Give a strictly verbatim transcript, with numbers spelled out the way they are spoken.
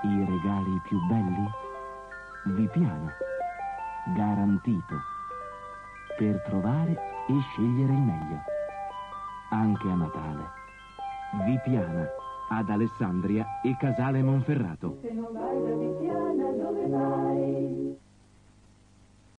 I regali più belli? Vipiana. Garantito. Per trovare e scegliere il meglio. Anche a Natale. Vipiana. Ad Alessandria e Casale Monferrato. Se non vai da Vipiana, dove vai?